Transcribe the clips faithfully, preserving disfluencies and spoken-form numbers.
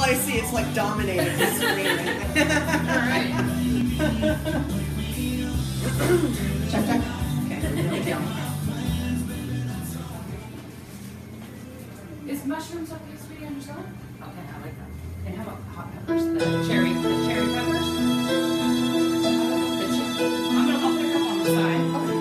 I see. It's like dominating the screen. Alright. Check, check. Okay, here we go. Is mushrooms okay, sweetie, on your salad? Okay, I like that. And how about hot peppers? The cherry, the cherry peppers? The ch I'm gonna, I'll pick up on the side. Okay.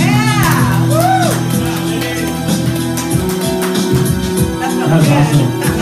That was awesome.